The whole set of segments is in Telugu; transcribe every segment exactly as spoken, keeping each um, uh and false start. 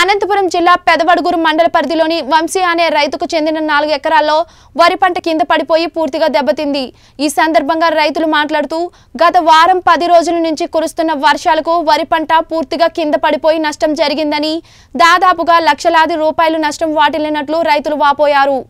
అనంతపురం జిల్లా పెదవడుగురు మండల పరిధిలోని వంశీ అనే రైతుకు చెందిన నాలుగు ఎకరాల్లో వరి పంట కింద పడిపోయి పూర్తిగా దెబ్బతింది। ఈ సందర్భంగా రైతులు మాట్లాడుతూ గత వారం పది రోజుల నుంచి కురుస్తున్న వర్షాలకు వరి పంట పూర్తిగా కింద పడిపోయి నష్టం జరిగిందని, దాదాపుగా లక్షలాది రూపాయలు నష్టం వాటిల్లినట్లు రైతులు వాపోయారు।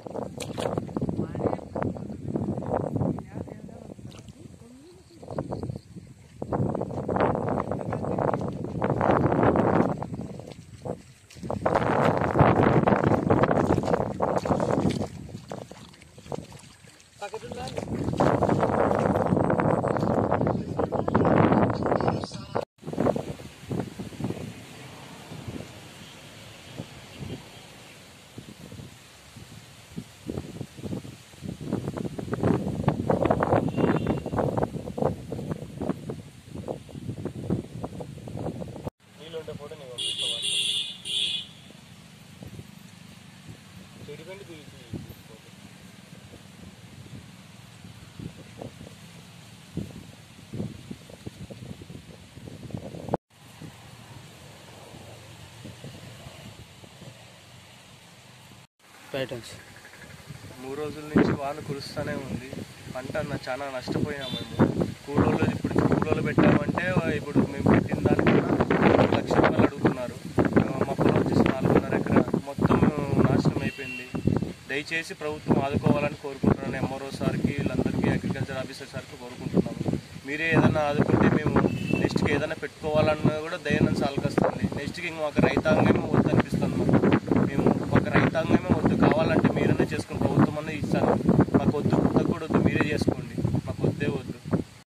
మూడు రోజుల నుంచి వాన కురుస్తూనే ఉంది। పంట చాలా నష్టపోయాము మేము। కూలోళ్ళు ఇప్పుడు కూలోళ్ళు పెట్టామంటే ఇప్పుడు మేము పెట్టిన దానికన్నా లక్ష రూపాయలు అడుగుతున్నారు। మా పొలం వచ్చేసి నాలుగున్నర ఎకరా మొత్తం నాశనం అయిపోయింది। దయచేసి ప్రభుత్వం ఆదుకోవాలని కోరుకుంటున్నాను। ఎంఆర్ఓ సార్కి వీళ్ళందరికీ అగ్రికల్చర్ ఆఫీసర్ సార్కి కోరుకుంటున్నాము। మీరే ఏదైనా ఆదుకుంటే మేము నెక్స్ట్కి ఏదైనా పెట్టుకోవాలన్నా కూడా దయనని సాల్కొస్తుంది। నెక్స్ట్కి ఇంక మాకు రైతాంగమే వద్దు అనిపిస్తుంది। మాకు మేము మాకు రైతాంగమే వద్దు, కావాలంటే మీరనే చేసుకుని ప్రభుత్వం అనే ఇస్తాను, మాకు వద్దు, కొత్త కూడా వద్దు, మీరే చేసుకోండి।